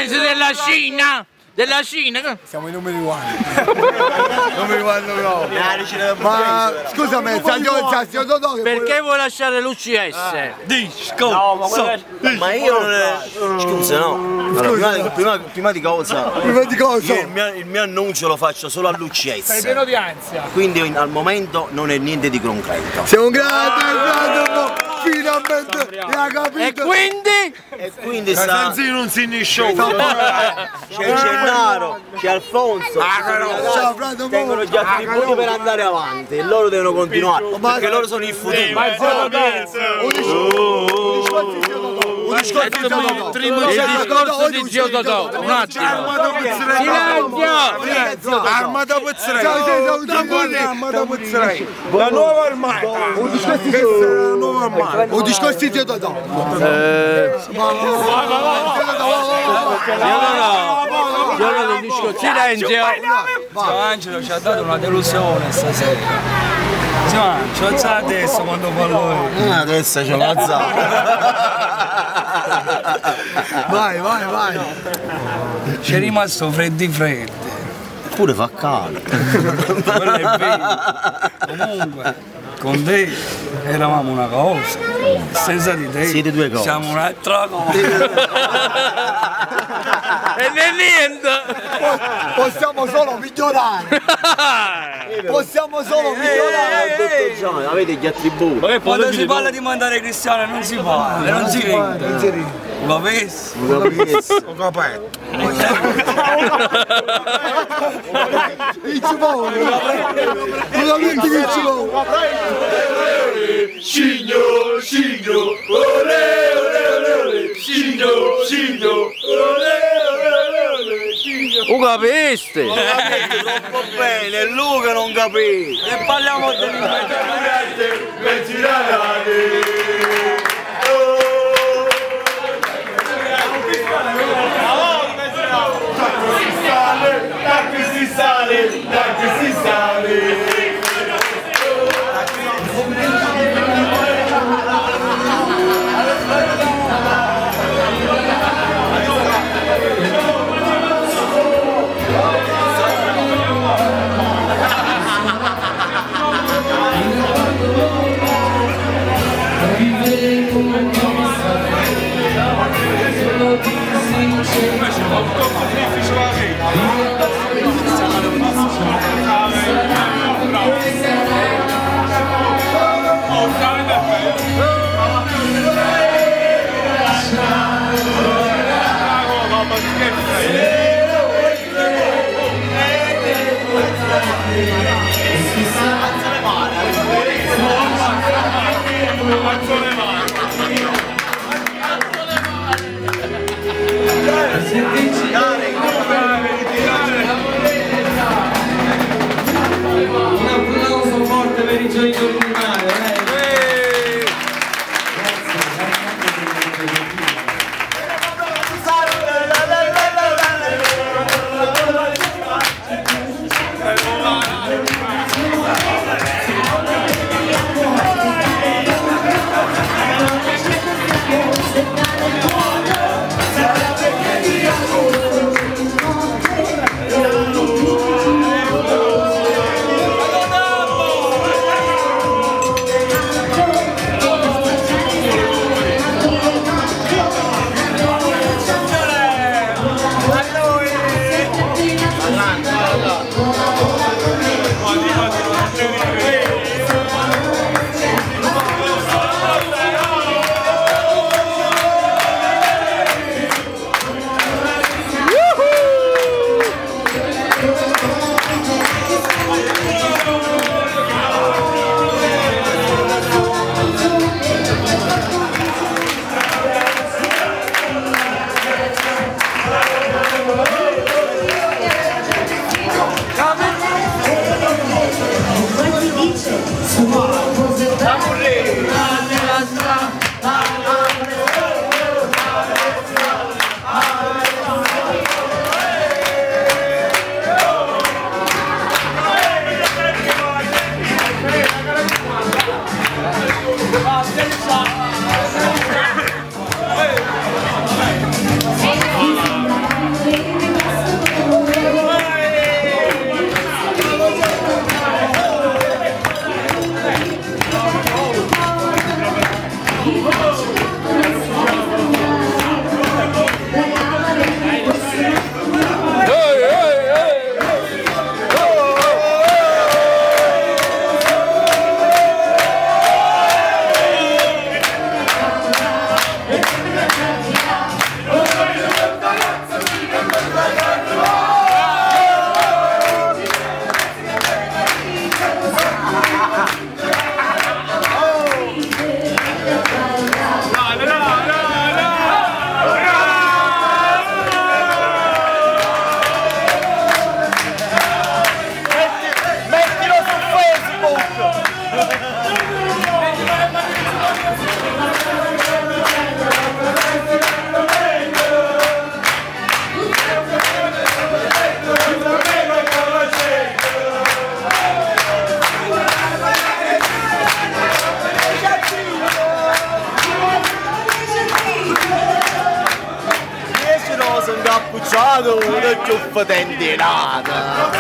paese della Cina? Della Cina? Siamo i numeri one. Numeri one no. Ma scusami, perché vuoi lasciare l'UCS? Disco! No, ma io non è... Scusa, no. Allora, prima di cosa? Il mio annuncio lo faccio solo all'UCS. Sei pieno di ansia. Quindi al momento non è niente di concreto. Sei un grande, finalmente l'ha capito. E quindi sta... non si ne show. C'è Gennaro, c'è Alfonso, tengono gli attributi per andare avanti e loro devono continuare, perché loro sono il futuro. Il discorso di Zio Totò, un attimo. Silenzio! Armata Pezzerei. La nuova armata. Un discorso di Zio Totò. Silenzio! Angelo ci ha dato una delusione stasera. Ci alza adesso quando fa lui. Adesso c'è una Vai. C'è rimasto freddi. Pure fa caldo. Quello è vero. Comunque, con te eravamo una cosa, senza di te siete due cose. Siamo un'altra cosa. E niente! Possiamo solo migliorare. Avete gli attributi. Quando si parla di mandare Cristiano non si parla, non si ride. Lo vedi? Ho capito. Cigno, ole, Cigno, ole, Tu capiste? Troppo bene, Luca non capisce. E parliamo si sale. Un applauso forte per i gioielli di mare. Incappucciato, non più fatentinato.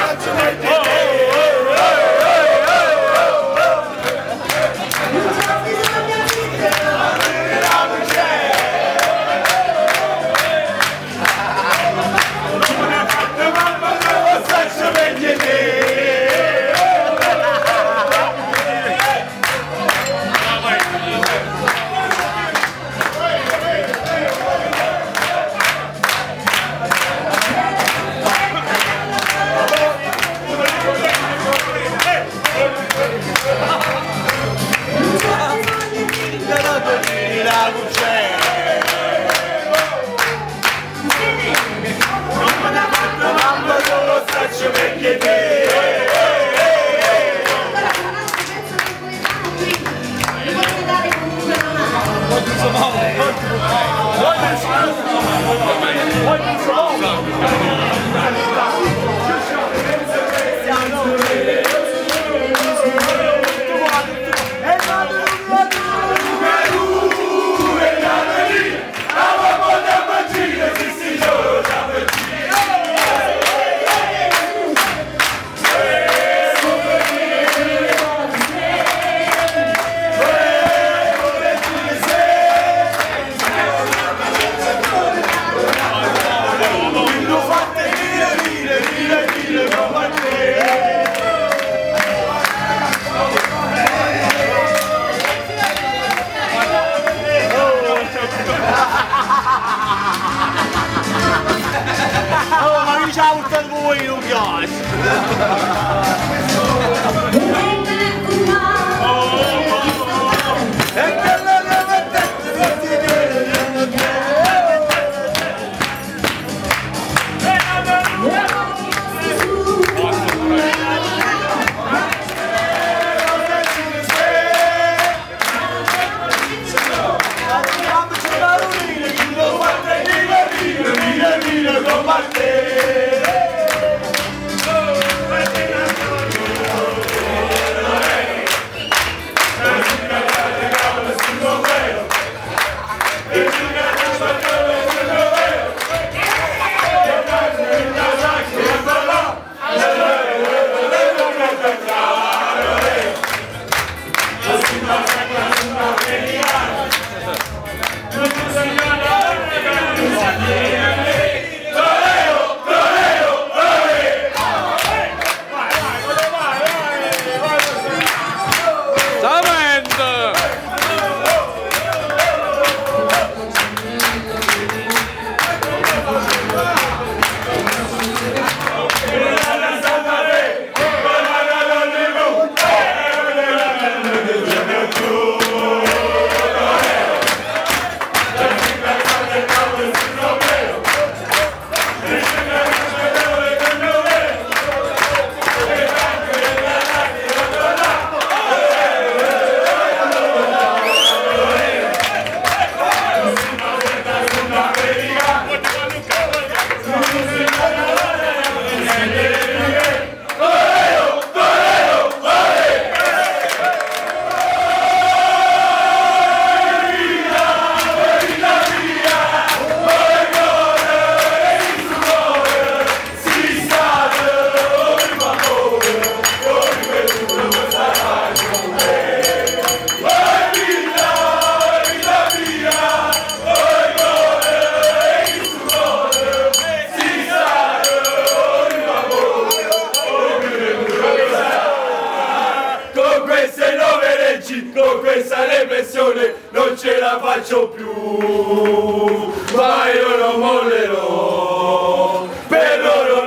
con questa repressione non ce la faccio più, ma io non mollerò, per loro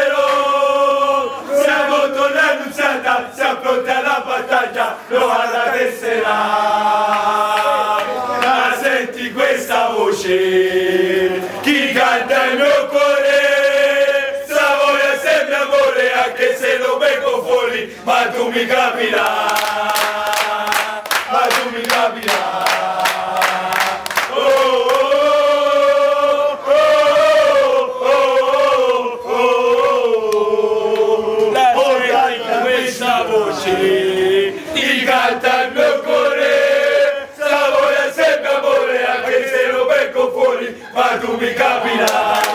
lotterò, siamo tornati annunziata, siamo pronti alla battaglia, lo alla tessera, ma senti questa voce, chi canta il mio cuore, Savoia sempre amore, anche se non vengo fuori, ma tu mi capirai. mi capirà.